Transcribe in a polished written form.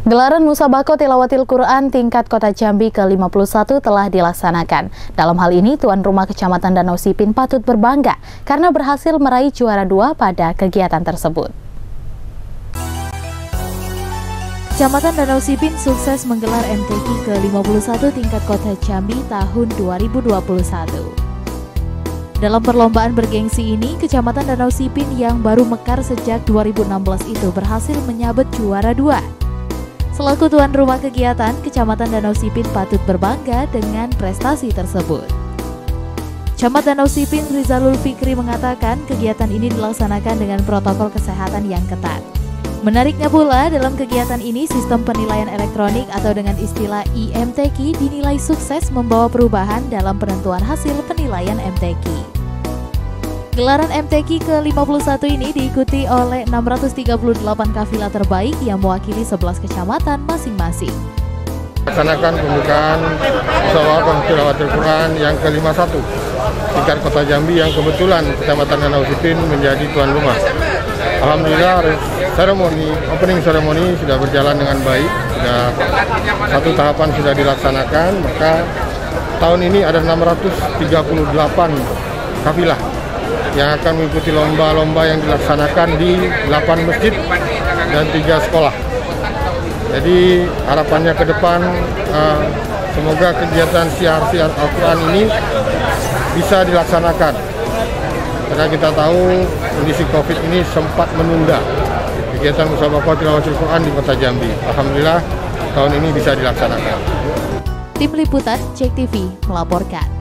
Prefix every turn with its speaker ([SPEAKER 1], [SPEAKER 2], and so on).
[SPEAKER 1] Gelaran Musabaqah Tilawatil Quran tingkat Kota Jambi ke-51 telah dilaksanakan. Dalam hal ini, tuan rumah Kecamatan Danau Sipin patut berbangga karena berhasil meraih juara 2 pada kegiatan tersebut. Kecamatan Danau Sipin sukses menggelar MTQ ke-51 tingkat Kota Jambi tahun 2021. Dalam perlombaan bergengsi ini, Kecamatan Danau Sipin yang baru mekar sejak 2016 itu berhasil menyabet juara 2. Selaku tuan rumah kegiatan, Kecamatan Danau Sipin patut berbangga dengan prestasi tersebut. Camat Danau Sipin Rizalul Fikri mengatakan kegiatan ini dilaksanakan dengan protokol kesehatan yang ketat. Menariknya pula, dalam kegiatan ini sistem penilaian elektronik atau dengan istilah IMTQ dinilai sukses membawa perubahan dalam penentuan hasil penilaian MTQ. Gelaran MTQ ke-51 ini diikuti oleh 638 kafilah terbaik yang mewakili 11 kecamatan masing-masing.
[SPEAKER 2] Laksanakan pembukaan Musabaqah Tilawatil Quran yang ke-51 tingkat Kota Jambi yang kebetulan Kecamatan Danau Sipin menjadi tuan rumah. Alhamdulillah opening ceremony sudah berjalan dengan baik, sudah satu tahapan sudah dilaksanakan, maka tahun ini ada 638 kafilah yang akan mengikuti lomba-lomba yang dilaksanakan di 8 masjid dan 3 sekolah. Jadi harapannya ke depan semoga kegiatan siar-siar Al-Quran ini bisa dilaksanakan. Karena kita tahu kondisi COVID ini sempat menunda kegiatan Musabaqah Tilawatil Quran di Kota Jambi. Alhamdulillah tahun ini bisa dilaksanakan.
[SPEAKER 1] Tim Liputan JEK TV melaporkan.